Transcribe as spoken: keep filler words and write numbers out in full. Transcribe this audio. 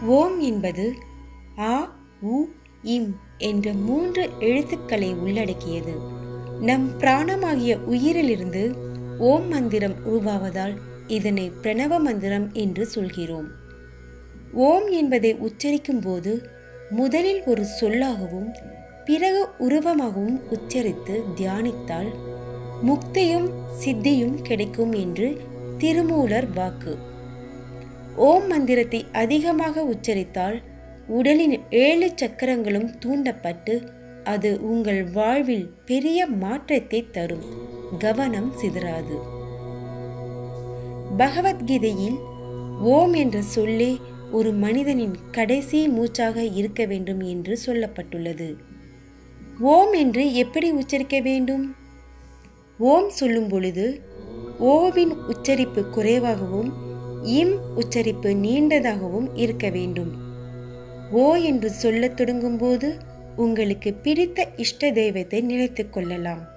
ஓம் என்பது ஆ, உ, இம் என்ற மூன்று எழுத்துக்களை உள்ளடக்கியது. நம் பிராணமாகிய உயிரிலிருந்து ஓம் மந்திரம் உருவாவதால் இதனை பிரணவ மந்திரம் என்று சொல்கிறோம். ஓம் என்பதை உச்சரிக்கும் போது முதலில் ஒரு சொல்லாகவும் பிறகு உருவமாகவும் உச்சரித்து தியானித்தால் முக்தியும் சித்தியும் கிடைக்கும் என்று திருமூலர் வாக்கு. ஓம் மந்திரத்தை அதிகமாக உச்சரித்தால் உடலின் ஏழு சக்கரங்களும் தூண்டப்பட்டு அது உங்கள் வாழ்வில் பெரிய மாற்றத்தை தரும். கவனம் சிதறாது. பகவத்கீதையில் ஓம் என்ற சொல்லே ஒரு மனிதனின் கடைசி மூச்சாக இருக்க வேண்டும் என்று சொல்லப்பட்டுள்ளது. ஓம் என்று எப்படி உச்சரிக்க வேண்டும்? ஓம் சொல்லும் பொழுது ஓவின் உச்சரிப்பு குறைவாகவும் இம் உச்சரிப்பு நீண்டதாகவும் இருக்க வேண்டும். ஓ என்று சொல்லத் தொடங்கும் போது உங்களுக்கு பிடித்த இஷ்ட தெய்வத்தை நினைத்து கொள்ளலாம்.